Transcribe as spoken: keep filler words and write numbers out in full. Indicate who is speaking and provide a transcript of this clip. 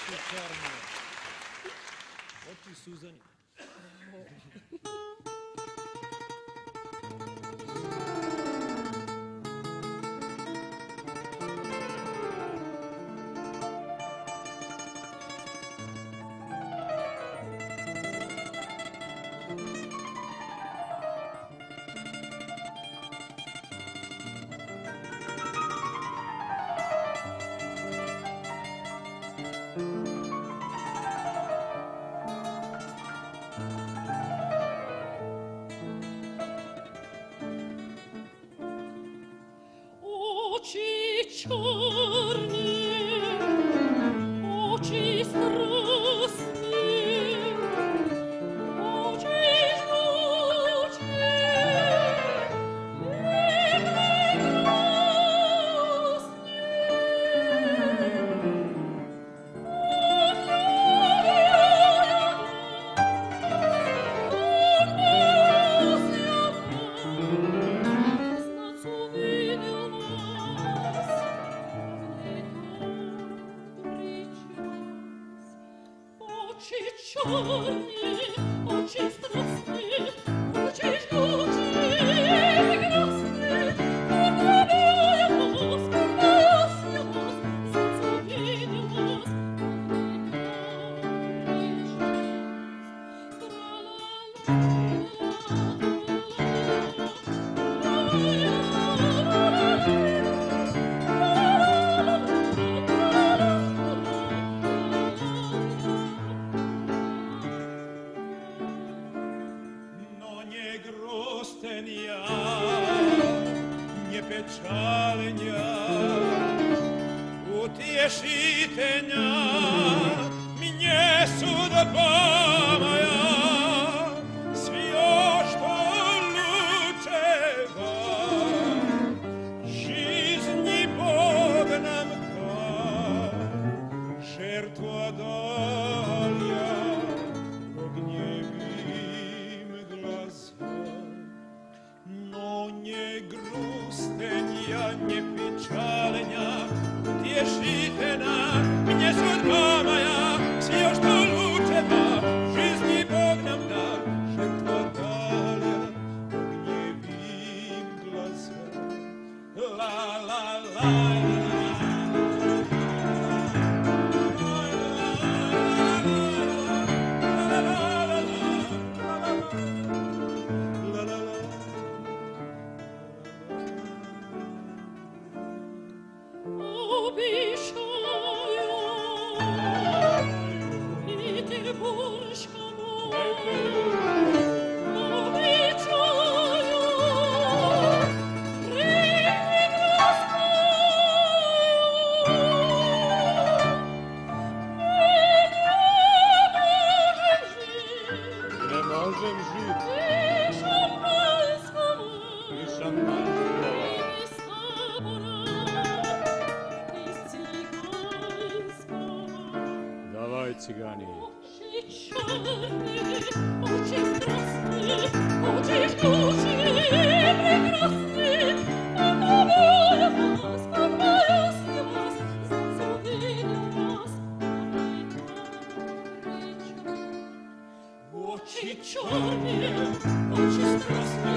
Speaker 1: Очі чорні, очі сузані.
Speaker 2: Очі чорні, очі страсні, очі жгучі і прекрасні. Очі чорні, очі страсні, очі жгучі і прекрасні. Покоряю вас, покоряю вас, зацілую вас,
Speaker 3: nie pečalnja, utješitenja, mnie sudba moja, svio što lučeva, жизни Бог нам дал, жертва далья, огневим глазам. Но не грустня, не печальня, утешительна мне судьба моя, все, что лучшего в жизни Бог нам дал, жертва далья, огневим глазам. Ла-ла-ла.
Speaker 1: Цыгане.
Speaker 2: Очі чорні, очі страсні, очі жгучі і прекрасні. Покоряю вас, покоряю вас, зацілую вас, очі чорні, очі страсні,